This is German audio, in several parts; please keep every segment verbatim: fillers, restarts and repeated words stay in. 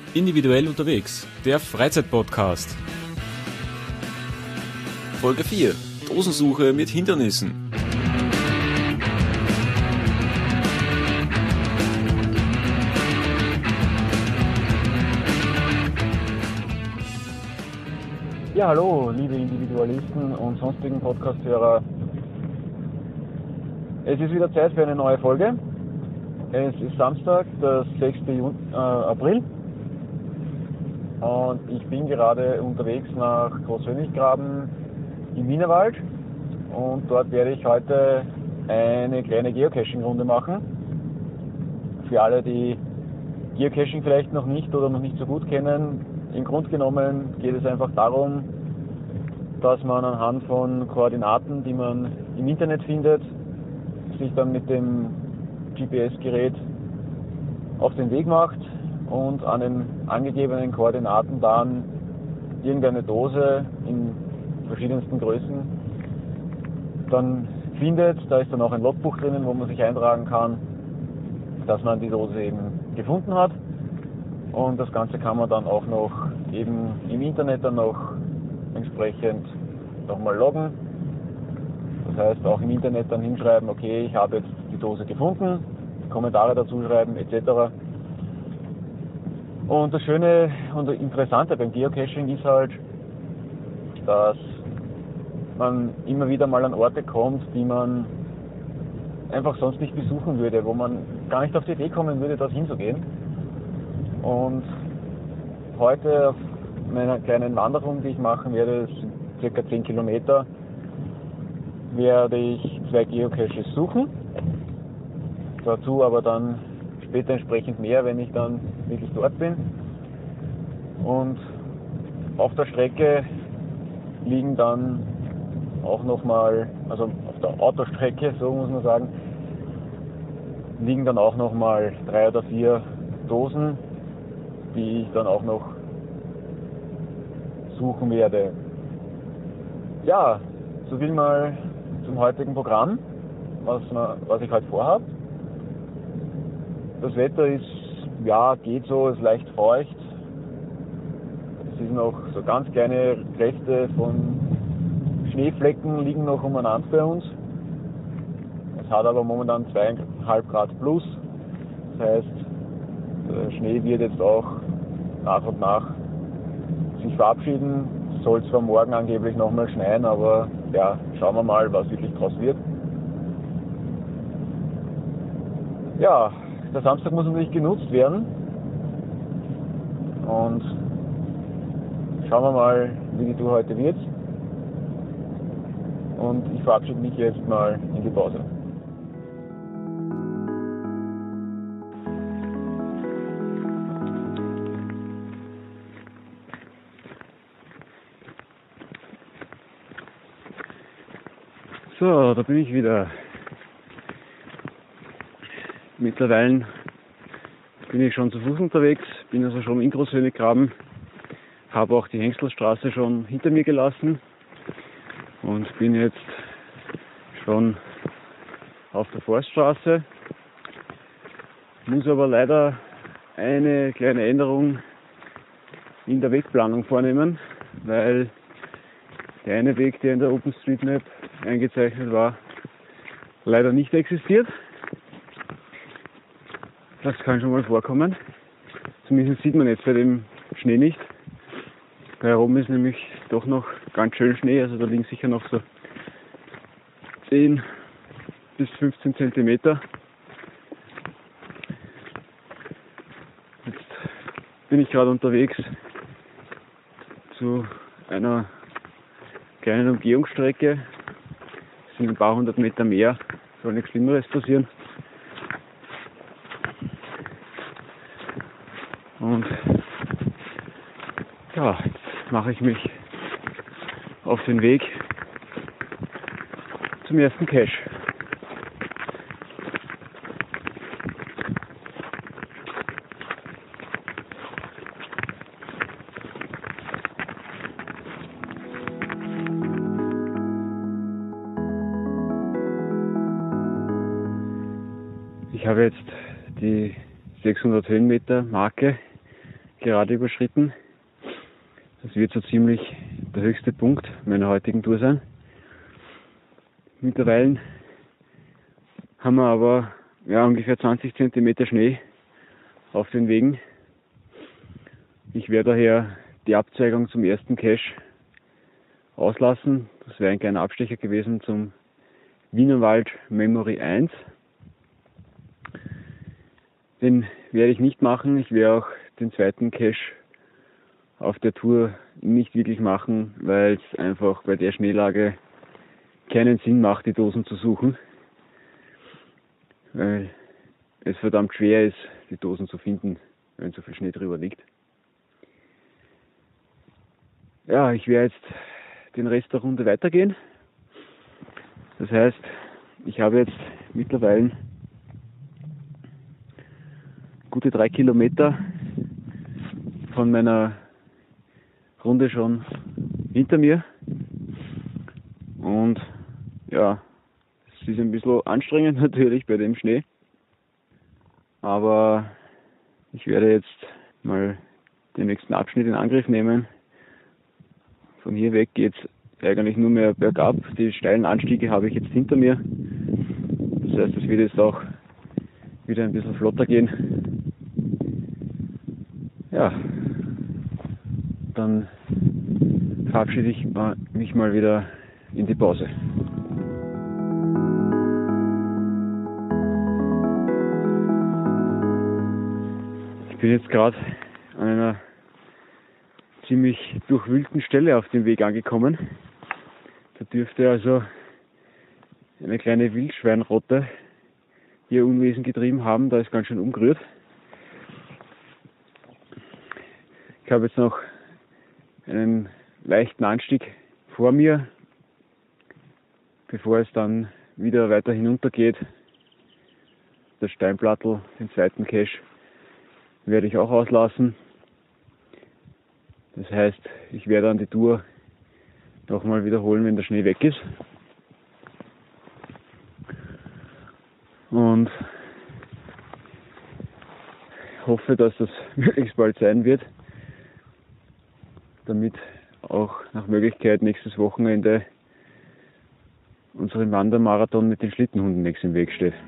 Individuell unterwegs, der Freizeitpodcast. Folge vier. Dosensuche mit Hindernissen. Ja, hallo, liebe Individualisten und sonstigen Podcast-Hörer. Es ist wieder Zeit für eine neue Folge. Es ist Samstag, der sechster April. Und ich bin gerade unterwegs nach Großhönigsgraben im Wienerwald. Und dort werde ich heute eine kleine Geocaching-Runde machen. Für alle, die Geocaching vielleicht noch nicht oder noch nicht so gut kennen, im Grunde genommen geht es einfach darum, dass man anhand von Koordinaten, die man im Internet findet, sich dann mit dem G P S-Gerät auf den Weg macht und an den angegebenen Koordinaten dann irgendeine Dose in verschiedensten Größen dann findet. Da ist dann auch ein Logbuch drinnen, wo man sich eintragen kann, dass man die Dose eben gefunden hat. Und das Ganze kann man dann auch noch eben im Internet dann noch entsprechend nochmal loggen. Das heißt auch im Internet dann hinschreiben, okay, ich habe jetzt die Dose gefunden, Kommentare dazu schreiben et cetera. Und das Schöne und das Interessante beim Geocaching ist halt, dass man immer wieder mal an Orte kommt, die man einfach sonst nicht besuchen würde, wo man gar nicht auf die Idee kommen würde, dorthin zu gehen. Und heute auf meiner kleinen Wanderung, die ich machen werde, das sind circa zehn Kilometer, werde ich zwei Geocaches suchen. Dazu aber dann später entsprechend mehr, wenn ich dann wirklich dort bin. Und auf der Strecke liegen dann auch nochmal, also auf der Autostrecke, so muss man sagen, liegen dann auch nochmal drei oder vier Dosen, die ich dann auch noch suchen werde. Ja, so viel mal zum heutigen Programm, was, was ich heute vorhabe. Das Wetter ist, ja, geht so, ist leicht feucht. Es sind noch so ganz kleine Reste von Schneeflecken liegen noch umeinander bei uns. Es hat aber momentan zweieinhalb Grad plus. Das heißt, der Schnee wird jetzt auch nach und nach sich verabschieden. Es soll zwar morgen angeblich nochmal schneien, aber ja, schauen wir mal, was wirklich draus wird. Ja, der Samstag muss natürlich genutzt werden. Und schauen wir mal, wie die Tour heute wird. Und ich verabschiede mich jetzt mal in die Pause. So, da bin ich wieder. Mittlerweile bin ich schon zu Fuß unterwegs, bin also schon in Großhönigsgraben, habe auch die Hengstlerstraße schon hinter mir gelassen und bin jetzt schon auf der Forststraße. Muss aber leider eine kleine Änderung in der Wegplanung vornehmen, weil der eine Weg, der in der OpenStreetMap eingezeichnet war, leider nicht existiert. Das kann schon mal vorkommen. Zumindest sieht man jetzt bei dem Schnee nicht. Da herum ist nämlich doch noch ganz schön Schnee, also da liegen sicher noch so zehn bis fünfzehn Zentimeter. Jetzt bin ich gerade unterwegs zu einer kleinen Umgehungsstrecke. Es sind ein paar hundert Meter mehr, soll nichts Schlimmeres passieren. Und ja, jetzt mache ich mich auf den Weg zum ersten Cache. Ich habe jetzt die sechshundert Höhenmeter Marke gerade überschritten. Das wird so ziemlich der höchste Punkt meiner heutigen Tour sein. Mittlerweile haben wir aber ja, ungefähr zwanzig Zentimeter Schnee auf den Wegen. Ich werde daher die Abzweigung zum ersten Cache auslassen. Das wäre ein kleiner Abstecher gewesen zum Wienerwald Memory eins. Den werde ich nicht machen. Ich werde auch den zweiten Cache auf der Tour nicht wirklich machen, weil es einfach bei der Schneelage keinen Sinn macht, die Dosen zu suchen. Weil es verdammt schwer ist, die Dosen zu finden, wenn so viel Schnee drüber liegt. Ja, ich werde jetzt den Rest der Runde weitergehen. Das heißt, ich habe jetzt mittlerweile gute drei Kilometer von meiner Runde schon hinter mir. Und ja, es ist ein bisschen anstrengend natürlich bei dem Schnee. Aber ich werde jetzt mal den nächsten Abschnitt in Angriff nehmen. Von hier weg geht es eigentlich nur mehr bergab. Die steilen Anstiege habe ich jetzt hinter mir. Das heißt, es wird jetzt auch wieder ein bisschen flotter gehen. Ja, dann verabschiede ich mich mal wieder in die Pause. Ich bin jetzt gerade an einer ziemlich durchwühlten Stelle auf dem Weg angekommen. Da dürfte also eine kleine Wildschweinrotte ihr Unwesen getrieben haben. Da ist ganz schön umgerührt. Ich habe jetzt noch einen leichten Anstieg vor mir, bevor es dann wieder weiter hinunter geht. Das Steinplattel, den zweiten Cache, werde ich auch auslassen. Das heißt, ich werde dann die Tour nochmal wiederholen, wenn der Schnee weg ist. Und hoffe, dass das möglichst bald sein wird, damit auch nach Möglichkeit nächstes Wochenende unseren Wandermarathon mit den Schlittenhunden nichts im Weg steht.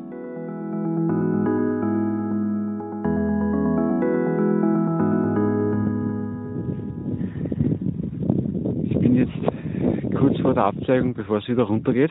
Ich bin jetzt kurz vor der Abzweigung, bevor es wieder runter geht,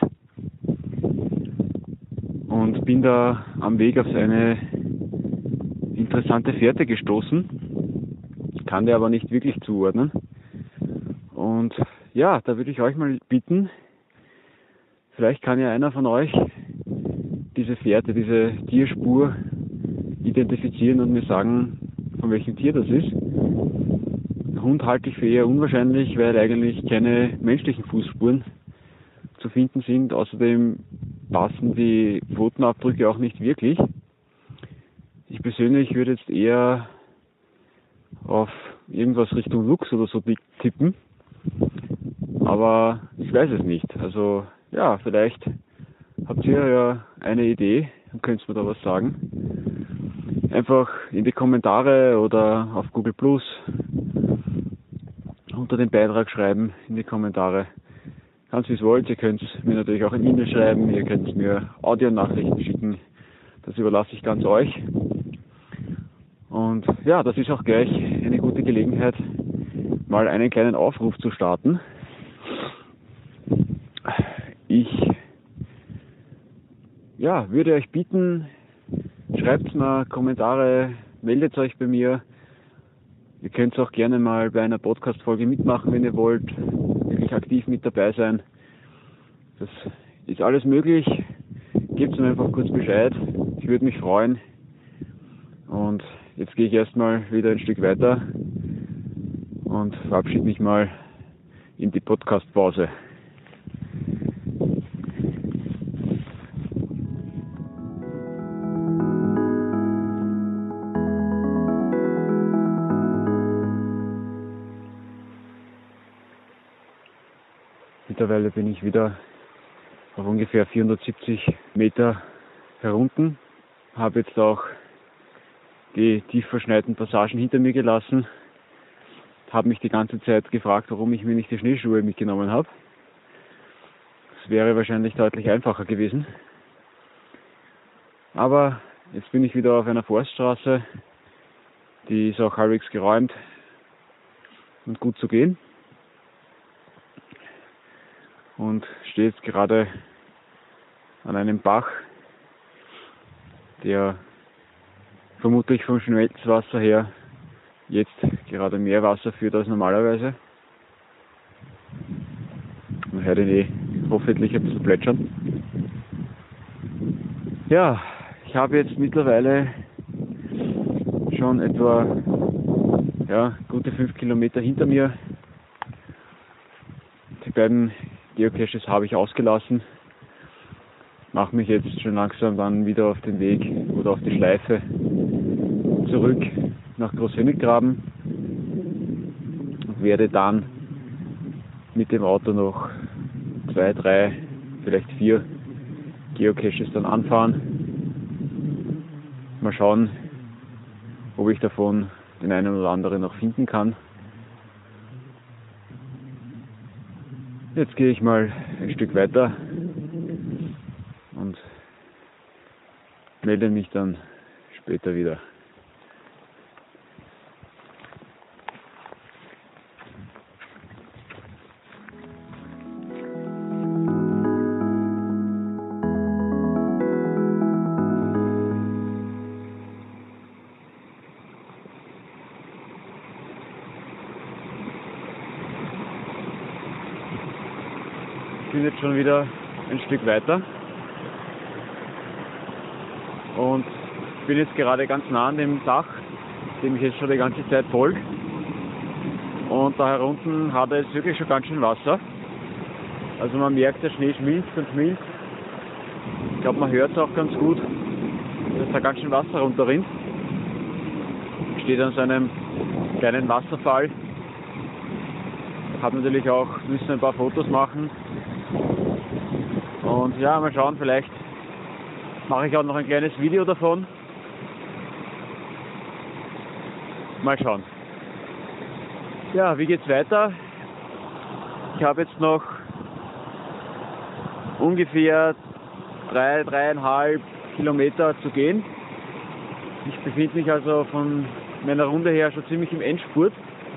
und bin da am Weg auf eine interessante Fährte gestoßen. Ich kann die aber nicht wirklich zuordnen. Und ja, da würde ich euch mal bitten, vielleicht kann ja einer von euch diese Fährte, diese Tierspur identifizieren und mir sagen, von welchem Tier das ist. Den Hund halte ich für eher unwahrscheinlich, weil eigentlich keine menschlichen Fußspuren zu finden sind. Außerdem passen die Pfotenabdrücke auch nicht wirklich. Ich persönlich würde jetzt eher auf irgendwas Richtung Luchs oder so tippen. Aber ich weiß es nicht. Also ja, vielleicht habt ihr ja eine Idee und könnt mir da was sagen. Einfach in die Kommentare oder auf Google Plus unter den Beitrag schreiben in die Kommentare. Ganz wie es wollt. Ihr könnt mir natürlich auch eine E-Mail schreiben, ihr könnt mir Audionachrichten schicken. Das überlasse ich ganz euch. Und ja, das ist auch gleich eine gute Gelegenheit, mal einen kleinen Aufruf zu starten. Ich ja, würde euch bitten, schreibt mir Kommentare, meldet euch bei mir. Ihr könnt auch gerne mal bei einer Podcast-Folge mitmachen, wenn ihr wollt, wirklich aktiv mit dabei sein. Das ist alles möglich. Gebt mir einfach kurz Bescheid. Ich würde mich freuen. Und jetzt gehe ich erstmal wieder ein Stück weiter und verabschiede mich mal in die Podcast-Pause. Mittlerweile bin ich wieder auf ungefähr vierhundertsiebzig Meter herunten. Habe jetzt auch die tief verschneiten Passagen hinter mir gelassen. Habe mich die ganze Zeit gefragt, warum ich mir nicht die Schneeschuhe mitgenommen habe. Das wäre wahrscheinlich deutlich einfacher gewesen. Aber jetzt bin ich wieder auf einer Forststraße. Die ist auch halbwegs geräumt und gut zu gehen. Und stehe jetzt gerade an einem Bach, der vermutlich vom Schmelzwasser her jetzt gerade mehr Wasser führt als normalerweise. Man hört ihn eh hoffentlich ein bisschen plätschern. Ja, ich habe jetzt mittlerweile schon etwa ja, gute fünf Kilometer hinter mir. Die beiden Geocaches habe ich ausgelassen. Mache mich jetzt schon langsam dann wieder auf den Weg oder auf die Schleife zurück nach Großhöniggraben und werde dann mit dem Auto noch zwei, drei, vielleicht vier Geocaches dann anfahren. Mal schauen, ob ich davon den einen oder anderen noch finden kann. Jetzt gehe ich mal ein Stück weiter und melde mich dann später wieder. Ich bin jetzt schon wieder ein Stück weiter und bin jetzt gerade ganz nah an dem Dach, dem ich jetzt schon die ganze Zeit folge. Und da herunten hat es wirklich schon ganz schön Wasser. Also man merkt, der Schnee schmilzt und schmilzt. Ich glaube, man hört es auch ganz gut, dass da ganz schön Wasser runterrinnt. Ich stehe an so einem kleinen Wasserfall. Ich habe natürlich auch müssen ein paar Fotos machen. Und ja, mal schauen, vielleicht mache ich auch noch ein kleines Video davon. Mal schauen. Ja, wie geht's weiter? Ich habe jetzt noch ungefähr drei, dreieinhalb Kilometer zu gehen. Ich befinde mich also von meiner Runde her schon ziemlich im Endspurt.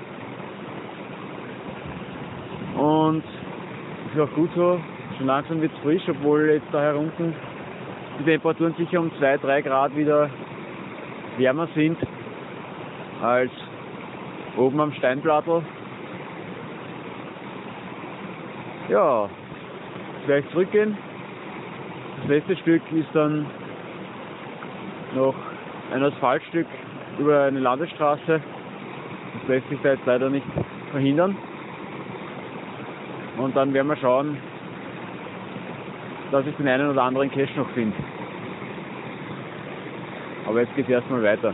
Und ist auch gut so. Schon langsam wird es frisch, obwohl jetzt da herunten die Temperaturen sicher um zwei, drei Grad wieder wärmer sind als oben am Steinplattel. Ja, gleich zurückgehen. Das letzte Stück ist dann noch ein Asphaltstück über eine Landesstraße. Das lässt sich da jetzt leider nicht verhindern. Und dann werden wir schauen, dass ich den einen oder anderen Cache noch finde. Aber jetzt geht es erstmal weiter.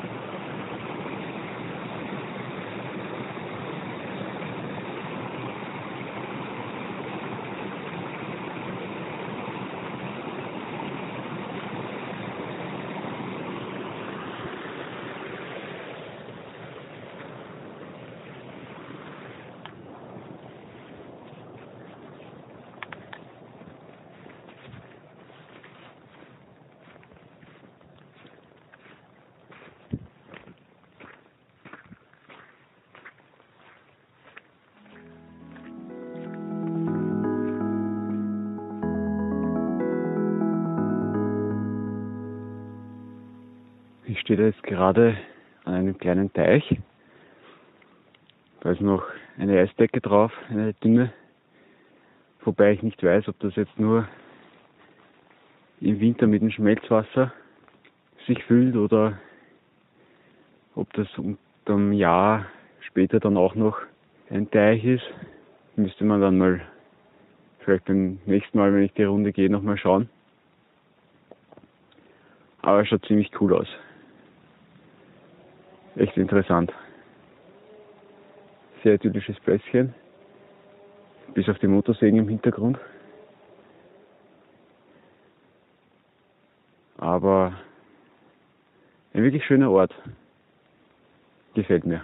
Ich stehe da jetzt gerade an einem kleinen Teich. Da ist noch eine Eisdecke drauf, eine dünne. Wobei ich nicht weiß, ob das jetzt nur im Winter mit dem Schmelzwasser sich füllt oder ob das unterm Jahr später dann auch noch ein Teich ist. Müsste man dann mal vielleicht beim nächsten Mal, wenn ich die Runde gehe, nochmal schauen. Aber es schaut ziemlich cool aus. Echt interessant. Sehr idyllisches Plätzchen. Bis auf die Motorsägen im Hintergrund. Aber ein wirklich schöner Ort. gefällt mir.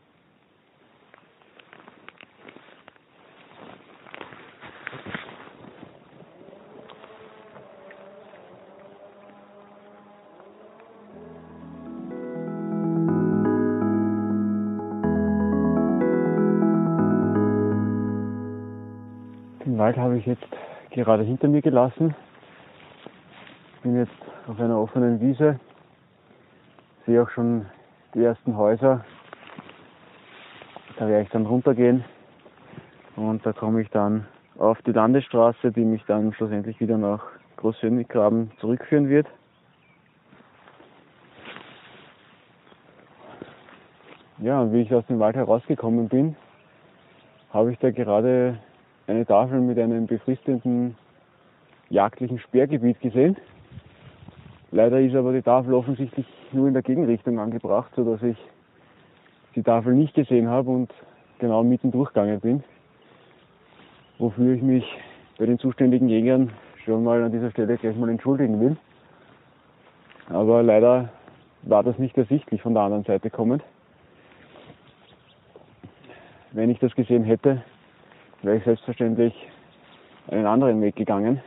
Den Wald habe ich jetzt gerade hinter mir gelassen. Bin jetzt auf einer offenen Wiese. Sehe auch schon die ersten Häuser. Da werde ich dann runtergehen und da komme ich dann auf die Landesstraße, die mich dann schlussendlich wieder nach Großsöhniggraben zurückführen wird. Ja, und wie ich aus dem Wald herausgekommen bin, habe ich da gerade eine Tafel mit einem befristeten jagdlichen Sperrgebiet gesehen. Leider ist aber die Tafel offensichtlich nur in der Gegenrichtung angebracht, sodass ich die Tafel nicht gesehen habe und genau mitten durchgegangen bin. Wofür ich mich bei den zuständigen Jägern schon mal an dieser Stelle gleich mal entschuldigen will. Aber leider war das nicht ersichtlich von der anderen Seite kommend. Wenn ich das gesehen hätte, wäre ich selbstverständlich einen anderen Weg gegangen.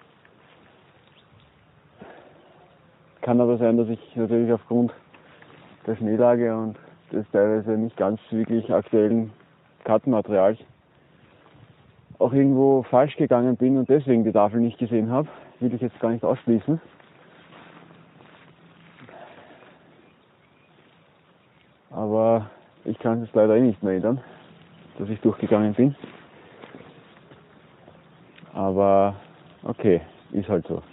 Kann aber sein, dass ich natürlich aufgrund der Schneelage und des teilweise nicht ganz wirklich aktuellen Kartenmaterials auch irgendwo falsch gegangen bin und deswegen die Tafel nicht gesehen habe. Will ich jetzt gar nicht ausschließen. Aber ich kann es leider eh nicht mehr ändern, dass ich durchgegangen bin. Aber okay, ist halt so.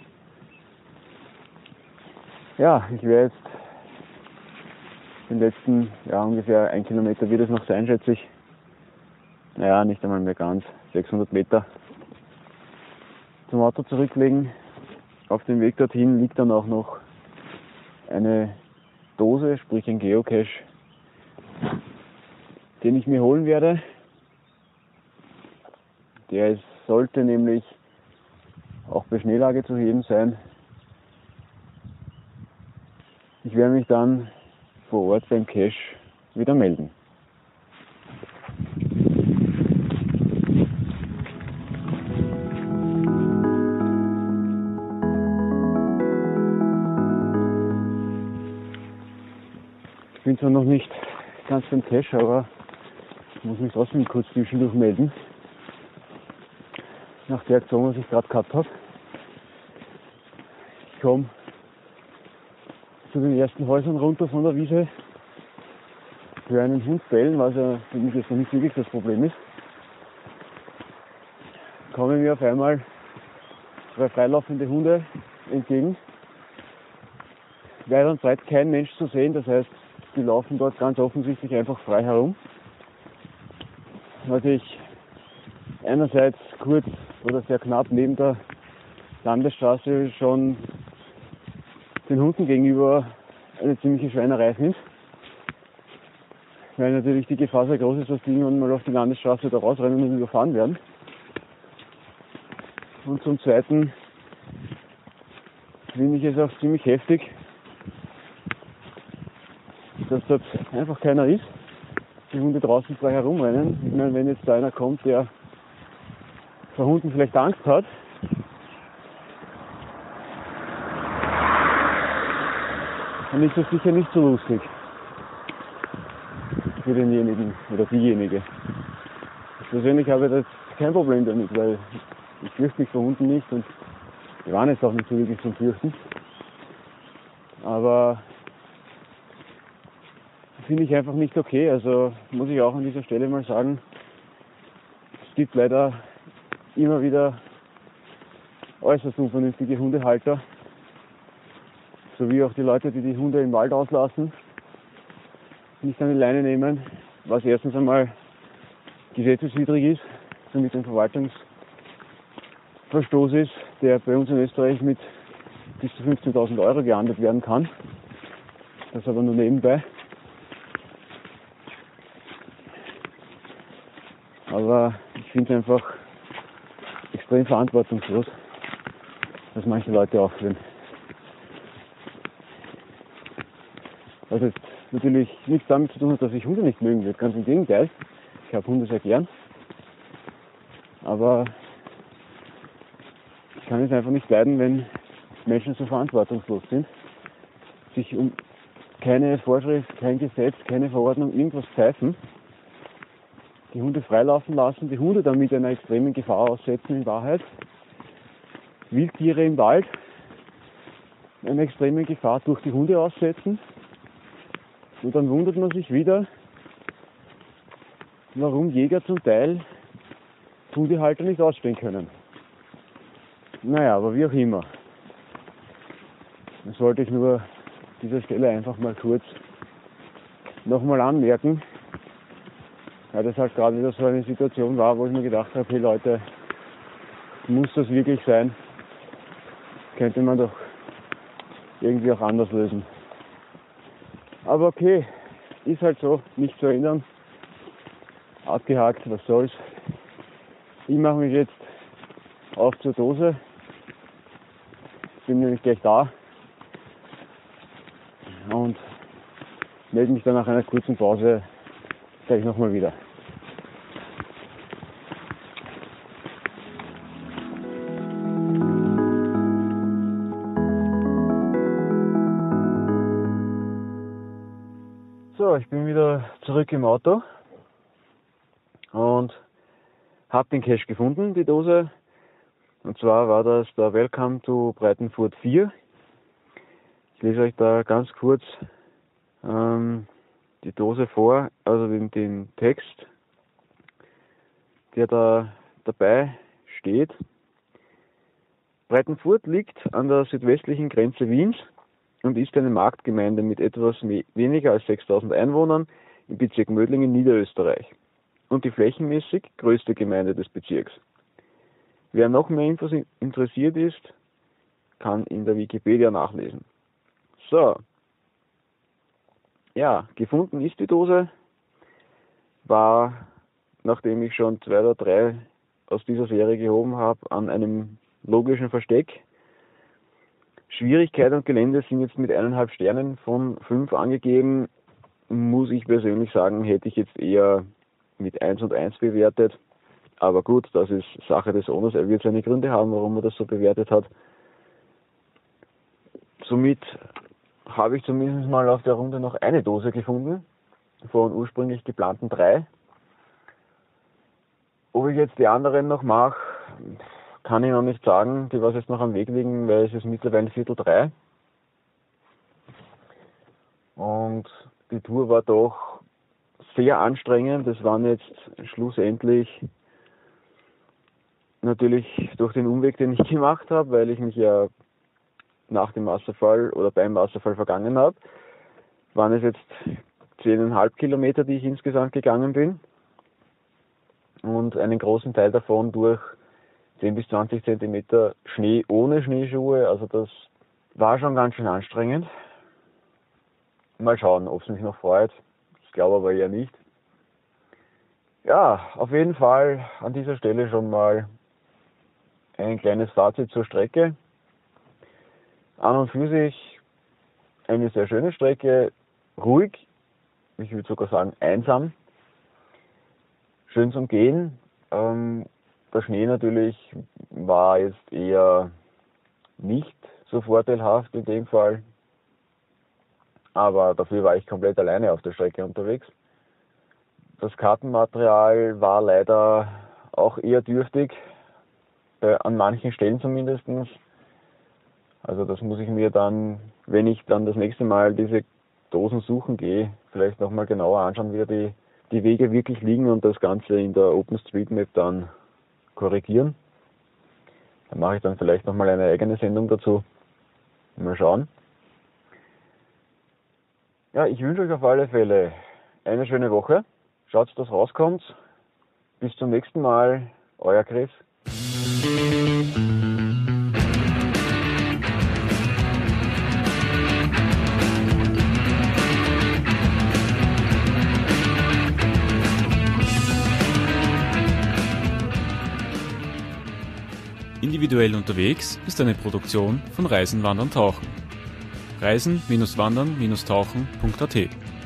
Ja, ich werde jetzt den letzten, ja ungefähr ein Kilometer wird es noch sein, schätze ich. Naja, nicht einmal mehr ganz, sechshundert Meter zum Auto zurücklegen. Auf dem Weg dorthin liegt dann auch noch eine Dose, sprich ein Geocache, den ich mir holen werde. Der ist, sollte nämlich auch bei Schneelage zu heben sein. Ich werde mich dann vor Ort beim Cache wieder melden. Ich bin zwar noch nicht ganz beim Cache, aber ich muss mich trotzdem kurz zwischendurch melden. Nach der Aktion, was ich gerade gehabt habe. Ich komme zu den ersten Häusern runter von der Wiese, für einen Hund bellen, was ja für mich jetzt noch nicht wirklich das Problem ist. Kommen mir auf einmal zwei freilaufende Hunde entgegen. Weit und breit kein Mensch zu sehen, das heißt, die laufen dort ganz offensichtlich einfach frei herum. Was ich einerseits kurz oder sehr knapp neben der Landesstraße schon den Hunden gegenüber eine ziemliche Schweinerei finde. Weil natürlich die Gefahr sehr groß ist, dass die irgendwann mal auf die Landesstraße da rausrennen und überfahren werden. Und zum Zweiten finde ich es auch ziemlich heftig, dass dort einfach keiner ist, die Hunde draußen frei herumrennen. Ich meine, wenn jetzt da einer kommt, der vor Hunden vielleicht Angst hat, dann ist das sicher nicht so lustig für denjenigen oder diejenige. Ich persönlich habe das kein Problem damit, weil ich fürchte mich vor Hunden nicht und die waren jetzt auch nicht so wirklich zum Fürchten. Aber finde ich einfach nicht okay. Also muss ich auch an dieser Stelle mal sagen, es gibt leider immer wieder äußerst unvernünftige Hundehalter, sowie auch die Leute, die die Hunde im Wald auslassen, nicht an die Leine nehmen, was erstens einmal gesetzeswidrig ist, somit ein Verwaltungsverstoß ist, der bei uns in Österreich mit bis zu fünfzehntausend Euro geahndet werden kann. Das aber nur nebenbei. Aber ich finde es einfach extrem verantwortungslos, dass manche Leute aufführen. Was jetzt natürlich nichts damit zu tun hat, dass ich Hunde nicht mögen würde. Ganz im Gegenteil. Ich habe Hunde sehr gern. Aber ich kann es einfach nicht leiden, wenn Menschen so verantwortungslos sind, sich um keine Vorschrift, kein Gesetz, keine Verordnung, irgendwas pfeifen, die Hunde freilaufen lassen, die Hunde damit einer extremen Gefahr aussetzen in Wahrheit, Wildtiere im Wald einer extremen Gefahr durch die Hunde aussetzen, und dann wundert man sich wieder, warum Jäger zum Teil Hundehalter nicht ausstehen können. Naja, aber wie auch immer. Das wollte ich nur an dieser Stelle einfach mal kurz nochmal anmerken, weil das halt gerade wieder so eine Situation war, wo ich mir gedacht habe, hey Leute, muss das wirklich sein? Könnte man doch irgendwie auch anders lösen. Aber okay, ist halt so, nicht zu ändern. Abgehakt, was soll's. Ich mache mich jetzt auf zur Dose. Bin nämlich gleich da. Und melde mich dann nach einer kurzen Pause gleich nochmal wieder. So, ich bin wieder zurück im Auto und habe den Cache gefunden, die Dose. Und zwar war das der Welcome to Breitenfurt vier. Ich lese euch da ganz kurz ähm, die Dose vor, also den, den Text, der da dabei steht. Breitenfurt liegt an der südwestlichen Grenze Wiens und ist eine Marktgemeinde mit etwas weniger als sechstausend Einwohnern im Bezirk Mödling in Niederösterreich und die flächenmäßig größte Gemeinde des Bezirks. Wer noch mehr Infos interessiert ist, kann in der Wikipedia nachlesen. So, ja, gefunden ist die Dose, war, nachdem ich schon zwei oder drei aus dieser Serie gehoben habe, an einem logischen Versteck. Schwierigkeit und Gelände sind jetzt mit eineinhalb Sternen von fünf angegeben. Muss ich persönlich sagen, hätte ich jetzt eher mit eins und eins bewertet. Aber gut, das ist Sache des Owners. Er wird seine Gründe haben, warum er das so bewertet hat. Somit habe ich zumindest mal auf der Runde noch eine Dose gefunden, von ursprünglich geplanten drei. Ob ich jetzt die anderen noch mache, kann ich noch nicht sagen. Die was jetzt noch am Weg liegen, weil es ist mittlerweile Viertel drei. Und die Tour war doch sehr anstrengend. Das waren jetzt schlussendlich natürlich durch den Umweg, den ich gemacht habe, weil ich mich ja nach dem Wasserfall oder beim Wasserfall vergangen habe, waren es jetzt zehn Komma fünf Kilometer, die ich insgesamt gegangen bin. Und einen großen Teil davon durch zehn bis zwanzig Zentimeter Schnee ohne Schneeschuhe. Also das war schon ganz schön anstrengend. Mal schauen, ob es mich noch freut. Ich glaube aber eher nicht. Ja, auf jeden Fall an dieser Stelle schon mal ein kleines Fazit zur Strecke. An und für sich eine sehr schöne Strecke, ruhig, ich würde sogar sagen einsam, schön zum Gehen. Ähm, der Schnee natürlich war jetzt eher nicht so vorteilhaft in dem Fall, aber dafür war ich komplett alleine auf der Strecke unterwegs. Das Kartenmaterial war leider auch eher dürftig, äh, an manchen Stellen zumindest. Also das muss ich mir dann, wenn ich dann das nächste Mal diese Dosen suchen gehe, vielleicht nochmal genauer anschauen, wie die, die Wege wirklich liegen und das Ganze in der OpenStreetMap dann korrigieren. Da mache ich dann vielleicht nochmal eine eigene Sendung dazu. Mal schauen. Ja, ich wünsche euch auf alle Fälle eine schöne Woche. Schaut, dass rauskommt. Bis zum nächsten Mal. Euer Chris. Individuell unterwegs ist eine Produktion von Reisen, Wandern, Tauchen. reisen Wandern Tauchen punkt a t.